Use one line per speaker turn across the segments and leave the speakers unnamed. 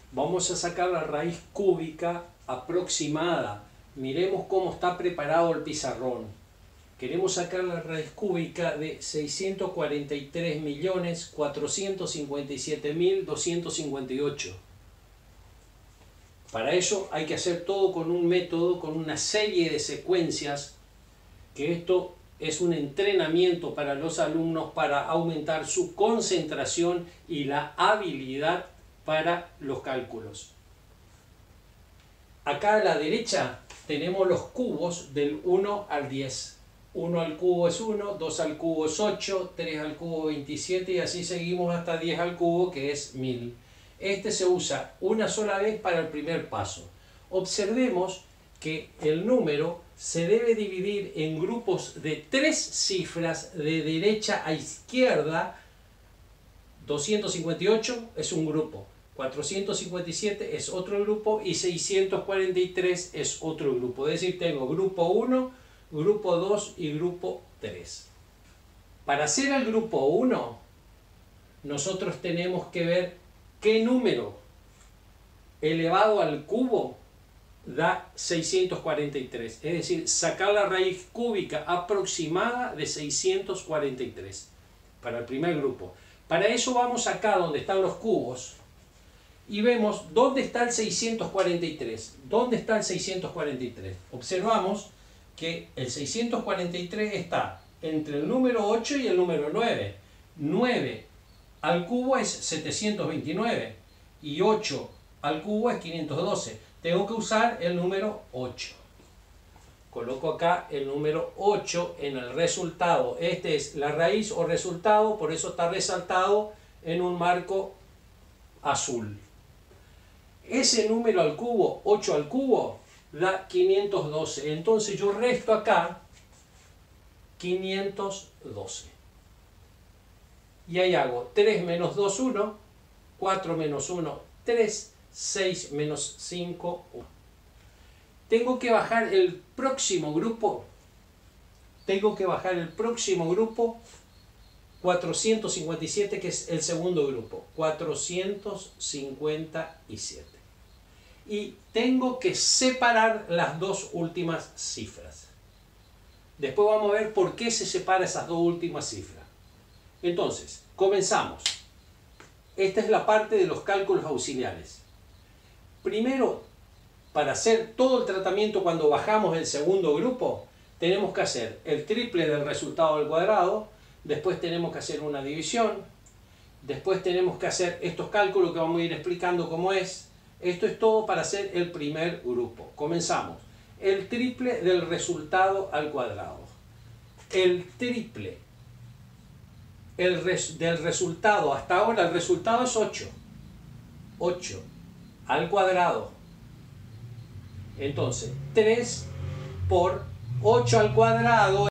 Vamos a sacar la raíz cúbica aproximada. Miremos cómo está preparado el pizarrón. Queremos sacar la raíz cúbica de 643.457.258. Para ello hay que hacer todo con un método, con una serie de secuencias, que esto es un entrenamiento para los alumnos para aumentar su concentración y la habilidad para los cálculos. Acá a la derecha tenemos los cubos del 1 al 10. 1 al cubo es 1, 2 al cubo es 8, 3 al cubo 27 y así seguimos hasta 10 al cubo, que es 1000. Este se usa una sola vez para el primer paso. Observemos que el número se debe dividir en grupos de 3 cifras de derecha a izquierda. 258 es un grupo, 457 es otro grupo y 643 es otro grupo. Es decir, tengo grupo 1, grupo 2 y grupo 3. Para hacer el grupo 1, nosotros tenemos que ver qué número elevado al cubo da 643. Es decir, sacar la raíz cúbica aproximada de 643 para el primer grupo. Para eso vamos acá donde están los cubos y vemos dónde está el 643. ¿Dónde está el 643? Observamos que el 643 está entre el número 8 y el número 9. 9 al cubo es 729 y 8 al cubo es 512. Tengo que usar el número 8. Coloco acá el número 8 en el resultado. Este es la raíz o resultado, por eso está resaltado en un marco azul. Ese número al cubo, 8 al cubo, da 512. Entonces yo resto acá 512. Y ahí hago 3 menos 2, 1, 4 menos 1, 3, 6 menos 5, 1. Tengo que bajar el próximo grupo. 457, que es el segundo grupo. 457. Y tengo que separar las dos últimas cifras. Después vamos a ver por qué se separan esas dos últimas cifras. Entonces, comenzamos. Esta es la parte de los cálculos auxiliares. Primero, para hacer todo el tratamiento cuando bajamos el segundo grupo, tenemos que hacer el triple del resultado al cuadrado, después tenemos que hacer una división, después tenemos que hacer estos cálculos que vamos a ir explicando cómo es. Esto es todo para hacer el primer grupo. Comenzamos. El triple del resultado al cuadrado. El triple del resultado, hasta ahora el resultado es 8. 8 al cuadrado. Entonces, 3 por 8 al cuadrado.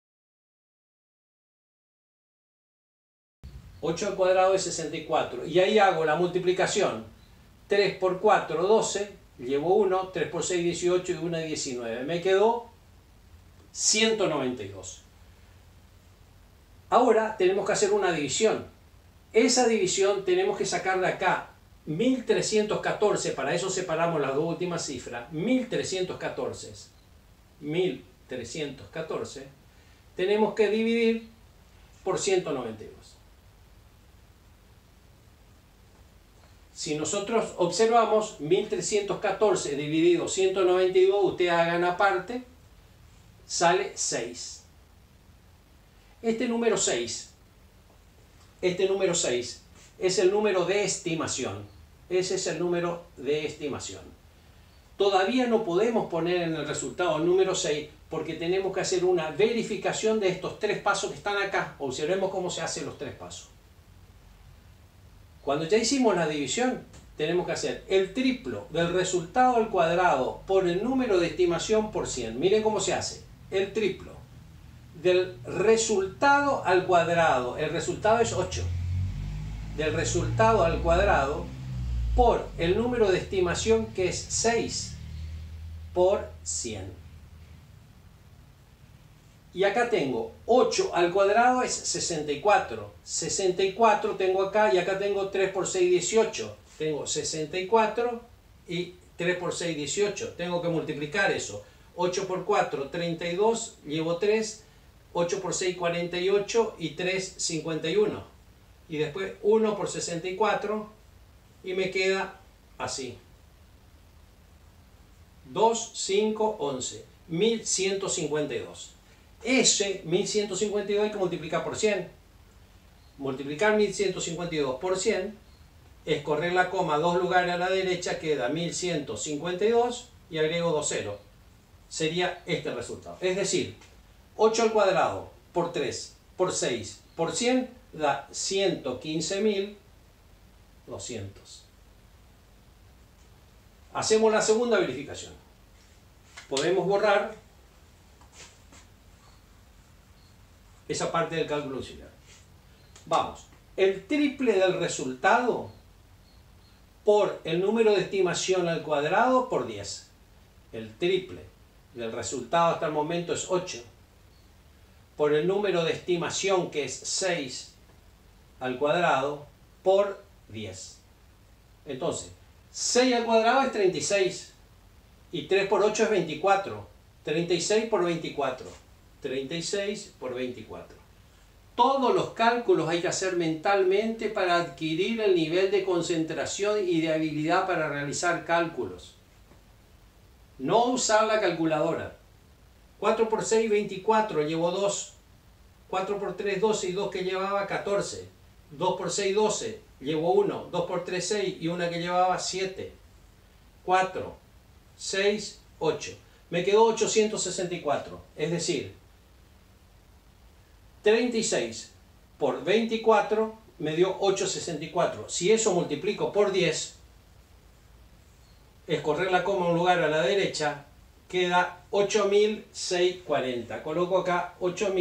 8 al cuadrado es 64. Y ahí hago la multiplicación. 3 por 4, 12. Llevo 1. 3 por 6, 18 y 1, 19. Me quedó 192. Ahora tenemos que hacer una división. Esa división tenemos que sacar de acá 1314, para eso separamos las dos últimas cifras. 1314. 1314. Tenemos que dividir por 192. Si nosotros observamos 1314 dividido 192, ustedes hagan aparte, sale 6. Este número 6 es el número de estimación. Ese es el número de estimación. Todavía no podemos poner en el resultado el número 6 porque tenemos que hacer una verificación de estos 3 pasos que están acá. Observemos cómo se hacen los 3 pasos. Cuando ya hicimos la división, tenemos que hacer el triplo del resultado al cuadrado por el número de estimación por 100. Miren cómo se hace. El triplo del resultado al cuadrado. El resultado es 8. Del resultado al cuadrado por el número de estimación, que es 6 por 100. Y acá tengo 8 al cuadrado es 64. 64 tengo acá y acá tengo 3 por 6, 18. tengo 64 y 3 por 6, 18. Tengo que multiplicar eso. 8 por 4, 32, llevo 3. 8 por 6, 48 y 3, 51. Y después 1 por 64 y me queda así. 2, 5, 11. 1152. Ese 1152 hay que multiplicar por 100. Multiplicar 1152 por 100 es correr la coma 2 lugares a la derecha, queda 1152 y agrego 2 ceros. Sería este el resultado. Es decir, 8 al cuadrado por 3 por 6 por 100 da 115.200. Hacemos la segunda verificación. Podemos borrar esa parte del cálculo auxiliar. Vamos, el triple del resultado por el número de estimación al cuadrado por 10. El triple del resultado hasta el momento es 8. Por el número de estimación, que es 6 al cuadrado, por 10. Entonces, 6 al cuadrado es 36. Y 3 por 8 es 24. 36 por 24. 36 por 24. Todos los cálculos hay que hacer mentalmente para adquirir el nivel de concentración y de habilidad para realizar cálculos. No usar la calculadora. 4 por 6, 24, llevo 2. 4 por 3, 12 y 2 que llevaba 14. 2 por 6, 12, llevo 1. 2 por 3, 6 y una que llevaba 7. 4, 6, 8. Me quedó 864. Es decir, 36 por 24 me dio 864. Si eso multiplico por 10, es correr la coma un lugar a la derecha, queda 8.640. Coloco acá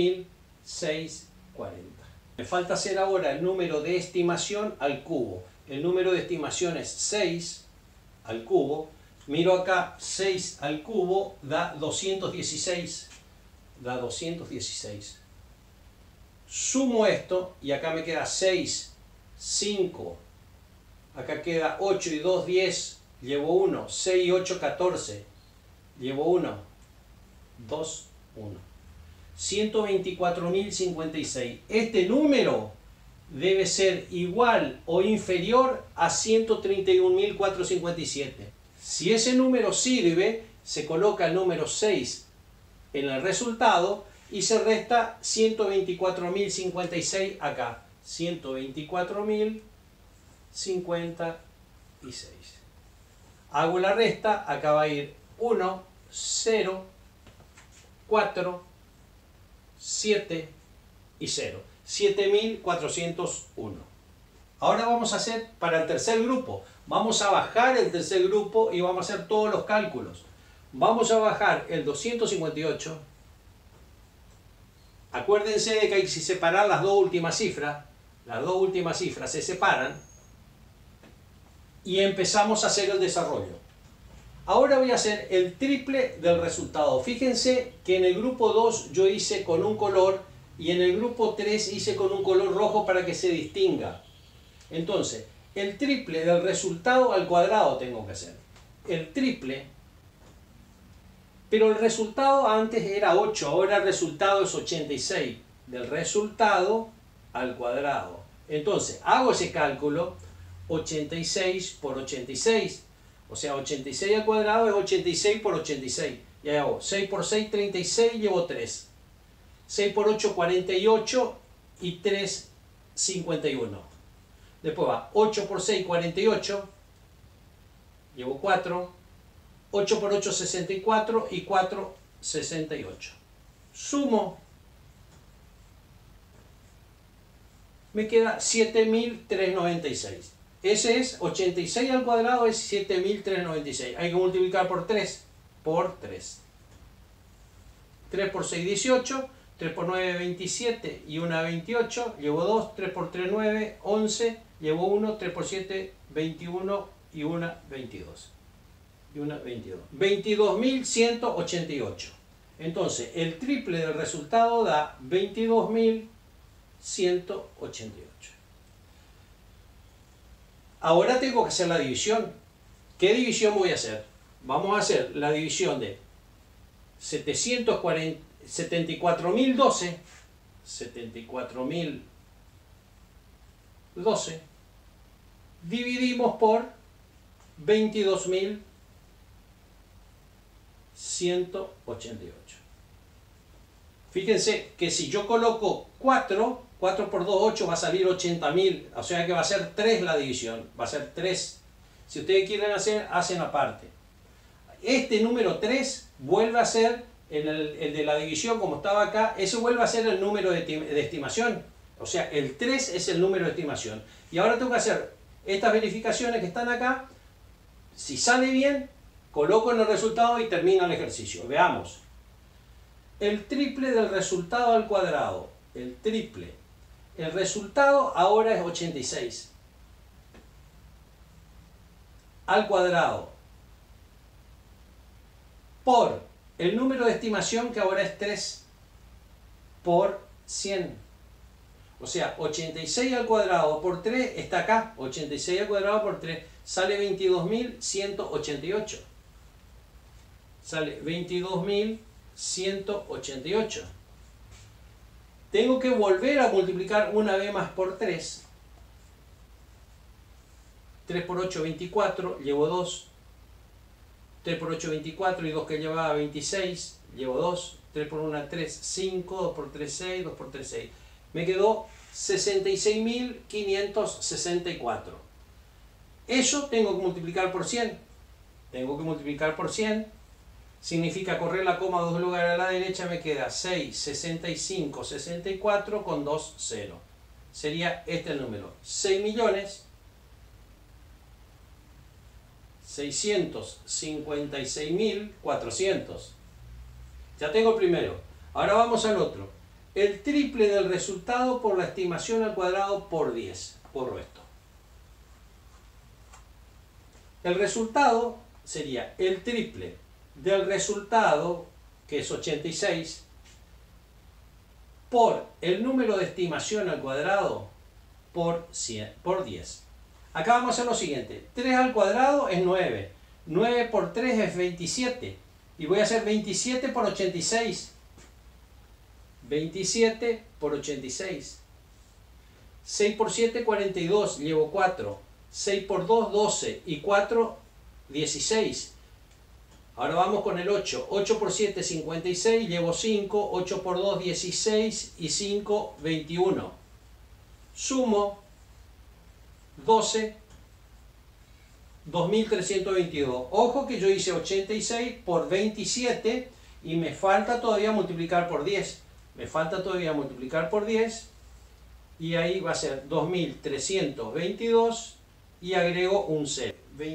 8.640. Me falta hacer ahora el número de estimación al cubo. El número de estimación es 6 al cubo. Miro acá, 6 al cubo da 216. Da 216. Sumo esto y acá me queda 6, 5. Acá queda 8 y 2, 10. Llevo 1. 6 y 8, 14. Llevo 1. 2, 1. 124.056. Este número debe ser igual o inferior a 131.457. Si ese número sirve, se coloca el número 6 en el resultado y se resta 124.056 acá. 124.056. Hago la resta, acá va a ir 1, 0, 4, 7 y 0. 7.401. Ahora vamos a hacer para el tercer grupo. Vamos a bajar el tercer grupo y vamos a hacer todos los cálculos. Vamos a bajar el 258. Acuérdense de que hay que separar las dos últimas cifras. Las dos últimas cifras se separan. Y empezamos a hacer el desarrollo. Ahora voy a hacer el triple del resultado. Fíjense que en el grupo 2 yo hice con un color y en el grupo 3 hice con un color rojo para que se distinga. Entonces, el triple del resultado al cuadrado tengo que hacer. El triple, pero el resultado antes era 8, ahora el resultado es 86. Del resultado al cuadrado. Entonces, hago ese cálculo, 86 por 86. O sea, 86 al cuadrado es 86 por 86. Y ahí hago 6 por 6, 36, llevo 3. 6 por 8, 48 y 3, 51. Después va 8 por 6, 48. Llevo 4. 8 por 8, 64 y 4, 68. Sumo. Me queda 7.396. Ese es 86 al cuadrado, es 7.396. Hay que multiplicar por 3. Por 3. 3 por 6, 18. 3 por 9, 27. Y 1, 28. Llevo 2. 3 por 3, 9. 11. Llevo 1. 3 por 7, 21. Y 1, 22. Y 1, 22. 22.188. Entonces, el triple del resultado da 22.188. Ahora tengo que hacer la división. ¿Qué división voy a hacer? Vamos a hacer la división de 74.012 dividimos por 22.188. Fíjense que si yo coloco 4 por 2, 8, va a salir 80.000. O sea que va a ser 3 la división. Va a ser 3. Si ustedes quieren hacer, hacen aparte. Este número 3 vuelve a ser el de la división, como estaba acá. Eso vuelve a ser el número de estimación. O sea, el 3 es el número de estimación. Y ahora tengo que hacer estas verificaciones que están acá. Si sale bien, coloco en el resultado y termino el ejercicio. Veamos. El triple del resultado al cuadrado. El triple. El resultado ahora es 86. Al cuadrado. Por el número de estimación que ahora es 3. Por 100. O sea, 86 al cuadrado por 3 está acá. 86 al cuadrado por 3 sale 22.188. Sale 22.188. Tengo que volver a multiplicar una vez más por 3. 3 por 8, 24. Llevo 2. 3 por 8, 24. Y 2 que llevaba 26. Llevo 2. 3 por 1, 3, 5. 2 por 3, 6. 2 por 3, 6. Me quedó 66.564. Eso tengo que multiplicar por 100. Tengo que multiplicar por 100. Significa correr la coma 2 lugares a la derecha. Me queda 6, 65, 64 con 2, 0. Sería este el número. 6.656.400. Ya tengo el primero. Ahora vamos al otro. El triple del resultado por la estimación al cuadrado por 10. Borro esto. El resultado sería el triple del resultado, que es 86, por el número de estimación al cuadrado por 100, por 10. Acá vamos a hacer lo siguiente. 3 al cuadrado es 9. 9 por 3 es 27. Y voy a hacer 27 por 86. 27 por 86. 6 por 7, 42. Llevo 4. 6 por 2, 12. Y 4, 16. Ahora vamos con el 8. 8 por 7, 56. Llevo 5. 8 por 2, 16. Y 5, 21. Sumo 12. 2.322. Ojo que yo hice 86 por 27 y me falta todavía multiplicar por 10. Me falta todavía multiplicar por 10 y ahí va a ser 2.322 y agrego un 0.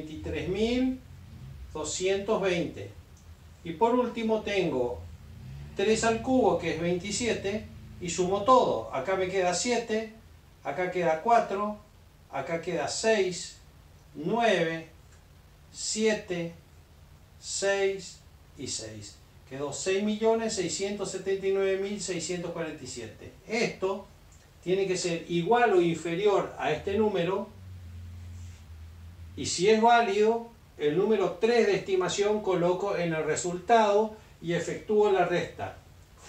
23.220. Y por último tengo 3 al cubo, que es 27, y sumo todo. Acá me queda 7, acá queda 4, acá queda 6, 9, 7, 6 y 6. Quedó 6.679.647. Esto tiene que ser igual o inferior a este número. Y si es válido, el número 3 de estimación coloco en el resultado y efectúo la resta.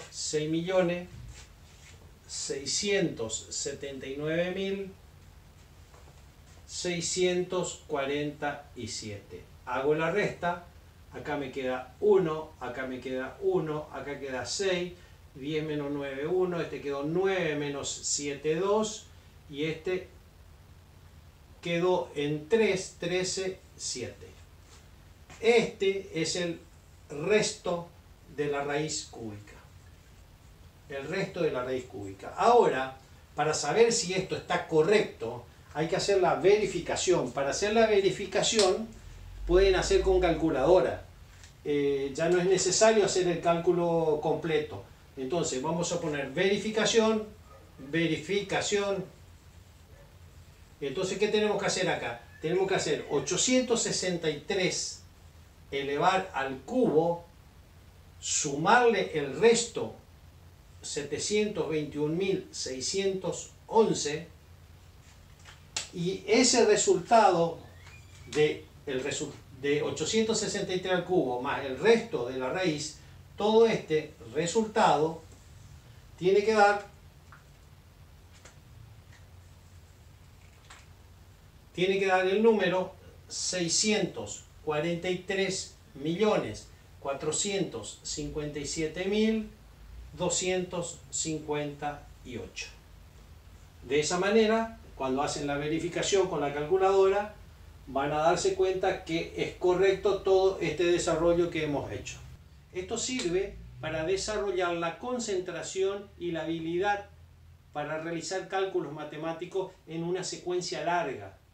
6.679.647. Hago la resta. Acá me queda 1, acá me queda 1, acá queda 6, 10 menos 9, 1, este quedó 9 menos 7, 2, y este quedó en 3, 13, 7. Este es el resto de la raíz cúbica. El resto de la raíz cúbica. Ahora, para saber si esto está correcto, hay que hacer la verificación. Para hacer la verificación, pueden hacer con calculadora. Ya no es necesario hacer el cálculo completo. Entonces vamos a poner verificación, verificación. Entonces, ¿qué tenemos que hacer acá? Tenemos que hacer 863 elevar al cubo, sumarle el resto 721.611 Y ese resultado de 863 al cubo más el resto de la raíz, todo este resultado tiene que dar el número 643.457.258. De esa manera, cuando hacen la verificación con la calculadora, van a darse cuenta que es correcto todo este desarrollo que hemos hecho. Esto sirve para desarrollar la concentración y la habilidad para realizar cálculos matemáticos en una secuencia larga.